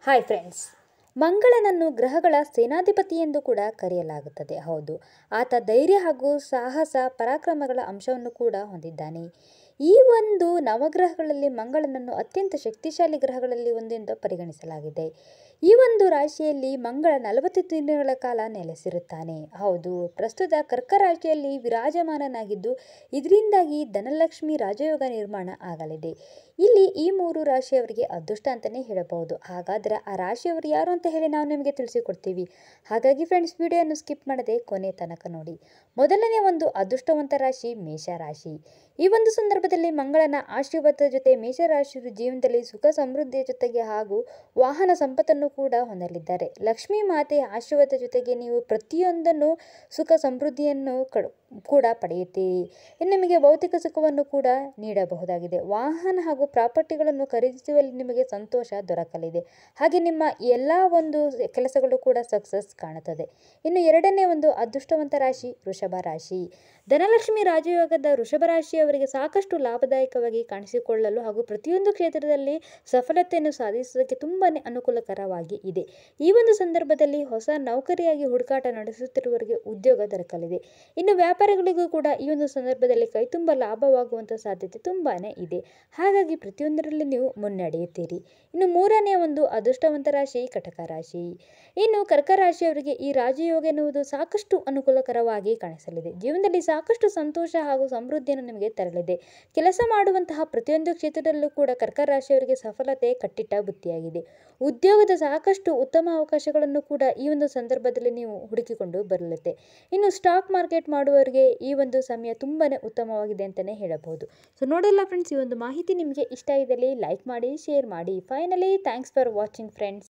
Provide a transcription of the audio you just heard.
Hi friends. ಮಂಗಳನನ್ನು ಗ್ರಹಗಳ ಸೇನಾಧಿಪತಿ ಎಂದು ಕೂಡ ಕರೆಯಲಾಗುತ್ತದೆ. ಹೌದು, ಆತ ಧೈರ್ಯ ಹಾಗೂ ಸಾಹಸ ಪರಾಕ್ರಮಗಳ ಅಂಶವನ್ನು ಕೂಡ ಹೊಂದಿದ್ದಾನೆ. ಈ ಒಂದು ನವಗ್ರಹಗಳಲ್ಲಿ ಮಂಗಳನನ್ನು ಅತ್ಯಂತ ಶಕ್ತಿಶಾಲಿ ಗ್ರಹಗಳಲ್ಲಿ ಒಂದು ಎಂದು ಪರಿಗಣಿಸಲಾಗಿದೆ. ಈ ಒಂದು ರಾಶಿಯಲ್ಲಿ ಮಂಗಳ 40 ದಿನಗಳ ಕಾಲ ನೆಲೆಸಿರುತ್ತಾನೆ. ಹೌದು, ಪ್ರಸ್ತುತ ಕರ್ಕ ರಾಶಿಯಲ್ಲಿ ವಿರಾಜಮಾನನಾಗಿದ್ದು ಇದರಿಂದಾಗಿ ಧನಲಕ್ಷ್ಮಿ ರಾಜಯೋಗ ನಿರ್ಮಾಣ ಆಗಲಿದೆ. ಇಲ್ಲಿ ಈ 3 ರಾಶಿಯವರಿಗೆ ಅದೃಷ್ಟ ಅಂತಲೇ ಹೇಳಬಹುದು. ಹಾಗಾದರೆ ಆ ರಾಶಿಯವರು ಯಾರು ಅಂತ ಹೇಳಿ ನಾವು ನಿಮಗೆ ತಿಳಿಸಿಕೊಡ್ತೀವಿ. ಹಾಗಾಗಿ ಫ್ರೆಂಡ್ಸ್, ವಿಡಿಯೋವನ್ನು ಸ್ಕಿಪ್ ಮಾಡದೆ ಕೊನೆ ತನಕ ನೋಡಿ. ಮೊದಲನೇ ಒಂದು ಅದೃಷ್ಟವಂತ ರಾಶಿ ಮೇಷರಾಶಿ. ಈ ಒಂದು ಸಂದರ್ಭದಲ್ಲಿ ಮಂಗಳನ ಆಶೀರ್ವಾದದ ಜೊತೆ ಮೇಷರಾಶಿಯರು ಜೀವನದಲ್ಲಿ ಸುಖ ಸಮೃದ್ಧಿಯ ಜೊತೆಗೆ ಹಾಗೂ ವಾಹನ ಸಂಪತ್ತನ್ನು ಕೂಡ ಹೊಂದಲಿದ್ದಾರೆ. ಲಕ್ಷ್ಮೀ ಮಾತೆಯ ಆಶೀರ್ವಾದದ ಜೊತೆಗೆ ನೀವು ಪ್ರತಿಯೊಂದನ್ನು ಸುಖ ಸಮೃದ್ಧಿಯನ್ನು ಕೂಡ ಪಡೆಯುತ್ತೀರಿ. ಇನ್ನು ನಿಮಗೆ ಭೌತಿಕ ಸುಖವನ್ನು ಕೂಡ ನೀಡಬಹುದಾಗಿದೆ. ವಾಹನ ಹಾಗೂ ಪ್ರಾಪರ್ಟಿಗಳನ್ನು ಖರೀದಿಸುವಲ್ಲಿ ನಿಮಗೆ ಸಂತೋಷ ದೊರಕಲಿದೆ. ಹಾಗೆ ನಿಮ್ಮ ಎಲ್ಲ ಒಂದು ಕೆಲಸಗಳು ಕೂಡ ಸಕ್ಸಸ್ ಕಾಣುತ್ತದೆ. ಇನ್ನು ಎರಡನೇ ಒಂದು ಅದೃಷ್ಟವಂತ ರಾಶಿ ವೃಷಭ ರಾಶಿ. ಧನಲಕ್ಷ್ಮಿ ರಾಜಯೋಗದ ವೃಷಭ ರಾಶಿಯವರಿಗೆ ಸಾಕಷ್ಟು ಲಾಭದಾಯಕವಾಗಿ ಕಾಣಿಸಿಕೊಳ್ಳಲು ಹಾಗೂ ಪ್ರತಿಯೊಂದು ಕ್ಷೇತ್ರದಲ್ಲಿ ಸಫಲತೆಯನ್ನು ಸಾಧಿಸುವುದಕ್ಕೆ ತುಂಬಾನೇ ಅನುಕೂಲಕರವಾಗಿ ಇದೆ. ಈ ಒಂದು ಸಂದರ್ಭದಲ್ಲಿ ಹೊಸ ನೌಕರಿಯಾಗಿ ಹುಡುಕಾಟ ನಡೆಸುತ್ತಿರುವವರಿಗೆ ಉದ್ಯೋಗ ದೊರಕಲಿದೆ. ಇನ್ನು ವ್ಯಾಪಾರಿಗಳಿಗೂ ಕೂಡ ಈ ಒಂದು ಸಂದರ್ಭದಲ್ಲಿ ಕೈ ತುಂಬ ಲಾಭವಾಗುವಂಥ ಸಾಧ್ಯತೆ ತುಂಬಾನೇ ಇದೆ. ಹಾಗಾಗಿ ಪ್ರತಿಯೊಂದರಲ್ಲಿ ನೀವು ಮುನ್ನಡೆಯುತ್ತೀರಿ. ಇನ್ನು ಮೂರನೇ ಒಂದು ಅದೃಷ್ಟವಂತ ರಾಶಿ ಕಟಕ ರಾಶಿ. ಇನ್ನು ಕರ್ಕ ರಾಶಿಯವರಿಗೆ ಈ ರಾಜಯೋಗ ಎನ್ನುವುದು ಸಾಕಷ್ಟು ಅನುಕೂಲಕರವಾಗಿ ಕಾಣಿಸಲಿದೆ. ಜೀವನದಲ್ಲಿ ಸಾಕಷ್ಟು ಸಂತೋಷ ಹಾಗೂ ಸಮೃದ್ಧಿಯನ್ನು ನಿಮಗೆ ತರಲಿದೆ. ಕೆಲಸ ಮಾಡುವಂತಹ ಪ್ರತಿಯೊಂದು ಕ್ಷೇತ್ರದಲ್ಲೂ ಕೂಡ ಕರ್ಕ ರಾಶಿಯವರಿಗೆ ಸಫಲತೆ ಕಟ್ಟಿಟ್ಟ ಬುತ್ತಿಯಾಗಿದೆ. ಉದ್ಯೋಗದ ಸಾಕಷ್ಟು ಉತ್ತಮ ಅವಕಾಶಗಳನ್ನು ಕೂಡ ಈ ಒಂದು ಸಂದರ್ಭದಲ್ಲಿ ನೀವು ಹುಡುಕಿಕೊಂಡು ಬರಲಿದೆ. ಇನ್ನು ಸ್ಟಾಕ್ ಮಾರ್ಕೆಟ್ ಮಾಡುವವರಿಗೆ ಈ ಒಂದು ಸಮಯ ತುಂಬಾನೇ ಉತ್ತಮವಾಗಿದೆ ಅಂತಲೇ ಹೇಳಬಹುದು. ಸೊ ನೋಡಲ್ಲ ಫ್ರೆಂಡ್ಸ್, ಈ ಒಂದು ಮಾಹಿತಿ ನಿಮಗೆ ಇಷ್ಟ ಇದ್ದಲ್ಲಿ ಲೈಕ್ ಮಾಡಿ, ಶೇರ್ ಮಾಡಿ. Finally thanks for watching friends.